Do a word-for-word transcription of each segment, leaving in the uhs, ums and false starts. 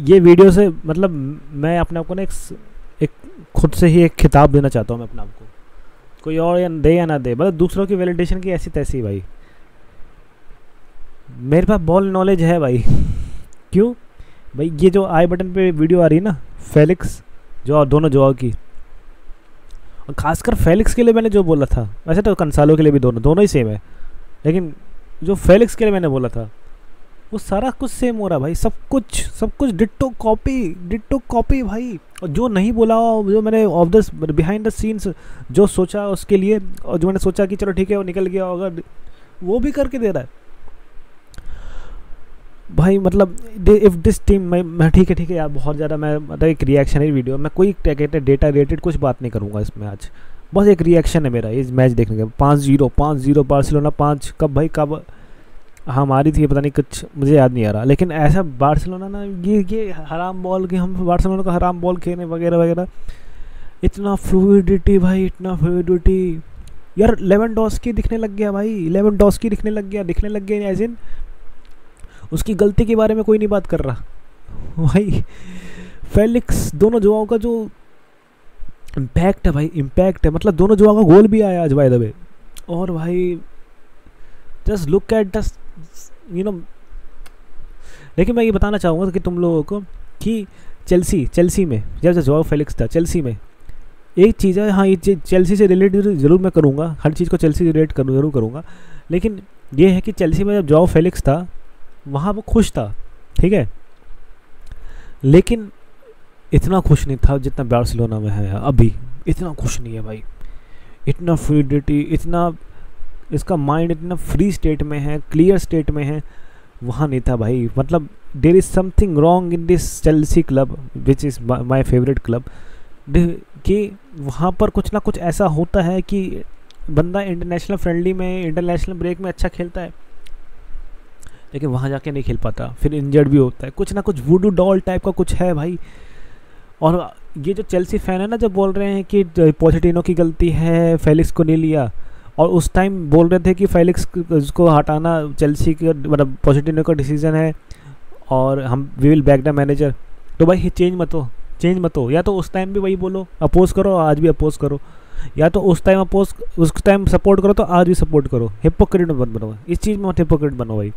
ये वीडियो से मतलब मैं अपने आप को ना एक, एक खुद से ही एक खिताब देना चाहता हूँ मैं अपने आप को, कोई और या दे या ना दे, मतलब दूसरों की वैलिडेशन की ऐसी तैसी भाई। मेरे पास बॉल नॉलेज है भाई। क्यों भाई, ये जो आई बटन पे वीडियो आ रही है ना फेलिक्स जो दोनों जोआ की, और खासकर फेलिक्स के लिए मैंने जो बोला था, वैसे तो कंसालो के लिए भी दोनों दोनों ही सेम है, लेकिन जो फेलिक्स के लिए मैंने बोला था वो सारा कुछ सेम हो रहा भाई, सब कुछ सब कुछ डिट्टो कॉपी डिट्टो कॉपी भाई। और जो नहीं बोला, जो मैंने off the behind the scenes जो सोचा उसके लिए, और जो मैंने सोचा कि चलो ठीक है वो निकल गया होगा, वो भी करके दे रहा है भाई। मतलब इफ़ दिस टीम, मैं मैं ठीक है ठीक है यार, बहुत ज़्यादा मैं मतलब एक रिएक्शनरी वीडियो, मैं कोई क्या कहते हैं डेटा रिलेटेड कुछ बात नहीं करूँगा इसमें आज, बस एक रिएक्शन है मेरा इस मैच देखने का। पाँच जीरो पाँच जीरो बार्सिलोना पाँच, कब भाई कब हमारी थी पता नहीं, कुछ मुझे याद नहीं आ रहा, लेकिन ऐसा बार्सिलोना ना ये ये हराम बॉल के, हम बार्सिलोना का हराम बॉल खेलने वगैरह वगैरह, इतना फ्लूइडिटी भाई, इतना फ्लूइडिटी यार। लेवेंडोस्की दिखने लग गया भाई, लेवेंडोस्की दिखने लग गया दिखने लग गया एज इन उसकी गलती के बारे में कोई नहीं बात कर रहा भाई। फेलिक्स दोनों जुआओं का जो इम्पैक्ट है भाई, इम्पैक्ट है, मतलब दोनों जुआओं का गोल भी आया आज बाय द वे। और भाई just look at the you know. लेकिन मैं ये बताना चाहूँगा कि तुम लोगों को कि चेल्सी चेल्सी में जब जब जोआओ फेलिक्स था चेल्सी में, एक चीज़ है, हाँ ये चेल्सी से रिलेटेड ज़रूर मैं करूँगा, हर चीज़ को चेल्सी से रिलेट करूँ जरूर करूँगा, लेकिन ये है कि चेल्सी में जब जोआओ फेलिक्स था वहाँ वो खुश था, ठीक है, लेकिन इतना खुश नहीं था जितना बार्सिलोना में है अभी। इतना खुश नहीं है भाई, इतना फ्लूइडिटी, इतना इसका माइंड इतना फ्री स्टेट में है, क्लियर स्टेट में है, वहाँ नहीं था भाई। मतलब there is something wrong in this Chelsea club which is my favourite club, कि वहाँ पर कुछ ना कुछ ऐसा होता है कि बंदा इंटरनेशनल फ्रेंडली में, इंटरनेशनल ब्रेक में अच्छा खेलता है, लेकिन वहाँ जाके नहीं खेल पाता, फिर इंजर्ड भी होता है, कुछ ना कुछ वुडू डॉल टाइप का कुछ है भाई। और ये जो चेल्सी फ़ैन है ना, जब बोल रहे हैं कि पोचेटिनो की गलती है, फेलिक्स को नहीं लिया, और उस टाइम बोल रहे थे कि फेलिक्स को हटाना चेल्सी का मतलब पोचेटिनो का डिसीजन है और हम we will back the manager, तो भाई चेंज मत हो चेंज मत हो। या तो उस टाइम भी वही बोलो, अपोज करो, आज भी अपोज करो, या तो उस टाइम अपोज उस टाइम सपोर्ट करो तो आज भी सपोर्ट करो। हिपोक्रेट मत बनो, इस चीज़ में मत हिपोक्रेट बनो भाई।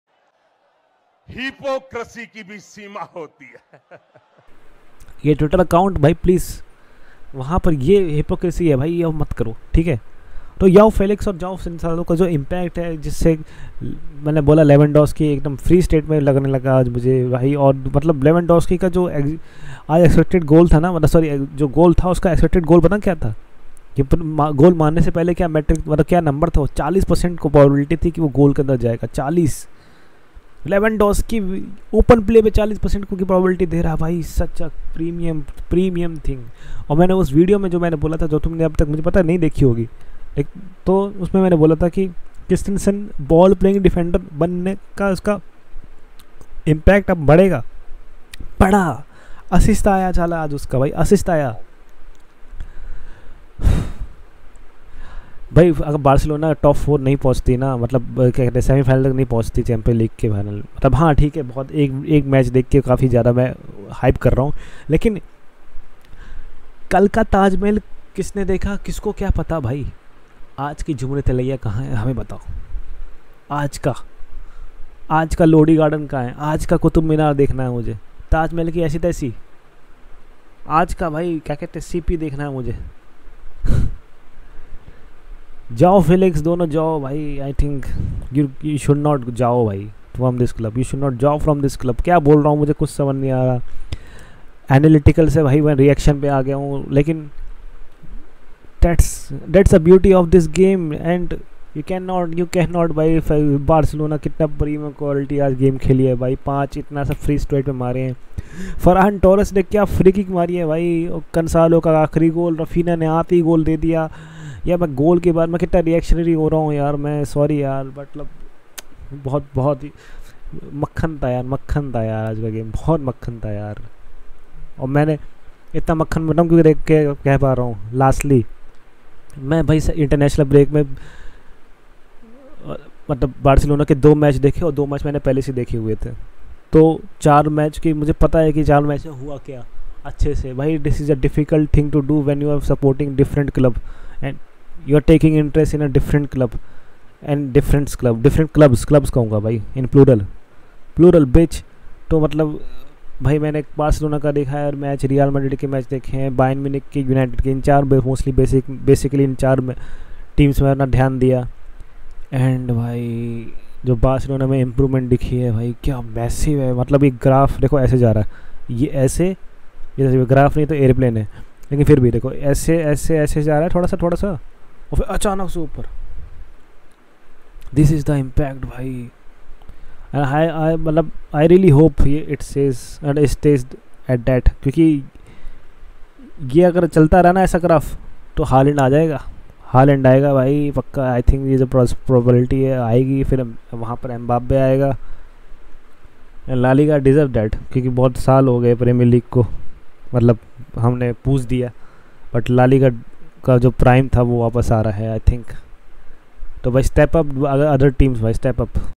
हिपोक्रेसी की भी सीमा होती है। ये ट्विटर अकाउंट भाई प्लीज़, वहाँ पर ये हिपोक्रेसी है भाई, ये मत करो, ठीक है। तो याओ फेलिक्स और जाओ सिंसालो का जो इम्पैक्ट है, जिससे मैंने बोला लेवेंडोस्की एकदम फ्री स्टेट में लगने लगा आज मुझे भाई। और मतलब लेवेंडोस्की का जो आज एक्सपेक्टेड गोल था ना, मतलब सॉरी जो गोल था उसका एक्सपेक्टेड गोल पता क्या था, कि गोल मारने से पहले क्या मैट्रिक मतलब क्या नंबर था, वो चालीस परसेंट को प्रोबेबिलिटी थी कि वो गोल के अंदर जाएगा। चालीस लेवेंडोस्की ओपन प्ले पे चालीस परसेंट की प्रोबेबिलिटी दे रहा भाई, such a premium premium thing. और मैंने उस वीडियो में जो मैंने बोला था, जो तुमने अब तक मुझे पता नहीं देखी होगी, एक तो उसमें मैंने बोला था कि क्रिस्टेंसन बॉल प्लेइंग डिफेंडर बनने का उसका इम्पैक्ट अब बढ़ेगा, बढ़ा। असिस्ट आया चला आज उसका भाई, असिस्ट आया भाई। अगर बार्सिलोना टॉप फोर नहीं पहुंचती ना, मतलब क्या कहते हैं सेमीफाइनल तक नहीं पहुंचती चैंपियन लीग के फाइनल, मतलब हाँ ठीक है, बहुत एक एक मैच देख के काफ़ी ज़्यादा मैं हाइप कर रहा हूँ, लेकिन कल का ताजमहल किसने देखा, किसको क्या पता भाई। आज की झुमरे तलैया कहाँ है हमें बताओ, आज का आज का लोडी गार्डन कहाँ है, आज का कुतुब मीनार देखना है मुझे, ताजमहल की ऐसी तैसी आज का भाई क्या कहते हैं सीपी देखना है मुझे। जाओ फेलिक्स दोनों जाओ भाई, I think you you should not जाओ भाई from this club, you should not जाओ फ्रॉम दिस क्लब। क्या बोल रहा हूँ मुझे कुछ समझ नहीं आ रहा, एनालिटिकल से भाई मैं रिएक्शन पे आ गया हूँ, लेकिन that's that's a beauty of this game and you can not you can not भाई। बार्सिलोना कितना प्रीमियम क्वालिटी आज गेम खेली है भाई, पाँच इतना सा फ्री स्ट्रेट में मारे हैं। फरहान टोरेस ने क्या फ्री किक मारी है भाई, कंसालो का आखिरी गोल, रफीना ने आते ही गोल दे दिया। यार मैं गोल के बाद मैं कितना रिएक्शनरी हो रहा हूँ यार, मैं सॉरी यार, मतलब बहुत बहुत ही मक्खन था यार, मक्खन था यार आज का गेम, बहुत मक्खन था यार। और मैंने इतना मक्खन बनाऊँ क्योंकि देख के कह पा रहा हूँ लास्टली मैं भाई इंटरनेशनल ब्रेक में मतलब बार्सिलोना के दो मैच देखे, और दो मैच मैंने पहले से देखे हुए थे, तो चार मैच की मुझे पता है कि चार मैच में हुआ क्या अच्छे से भाई. This is a difficult thing to do when you are supporting different club and you are taking interest in a different club and different club different clubs clubs कहूँगा भाई, इन प्लूरल प्लूरल बिच. तो मतलब भाई मैंने बार्सिलोना का देखा है और मैच, रियल मैड्रिड के मैच देखे हैं, बायर्न म्यूनिख के, यूनाइटेड के, इन चार मोस्टली बेसिक बेसिकली इन चार में टीम्स में अपना ध्यान दिया. एंड भाई जो बार्सिलोना में इम्प्रूवमेंट दिखी है भाई क्या मैसिव है. मतलब एक ग्राफ देखो ऐसे जा रहा है, ये ऐसे, ये ग्राफ नहीं तो एयरप्लेन है, लेकिन फिर भी देखो ऐसे ऐसे ऐसे जा रहा है थोड़ा सा थोड़ा सा और फिर अचानक से ऊपर. दिस इज़ द इम्पैक्ट भाई. आई आई मतलब आई रियली होप ये it says and it stays at that, क्योंकि ये अगर चलता रहा ना ऐसा ग्राफ तो हालैंड आ जाएगा, हालैंड आएगा भाई पक्का. आई थिंक ये जो प्रोबेबिलिटी है आएगी. फिर वहाँ पर एम्बाप्पे आएगा. ला लीगा डिजर्व दैट, क्योंकि बहुत साल हो गए प्रीमियर लीग को, मतलब हमने पूछ दिया, बट ला लीगा का जो प्राइम था वो वापस आ रहा है आई थिंक. तो भाई स्टेप अप अदर टीम्स, भाई स्टेप अप.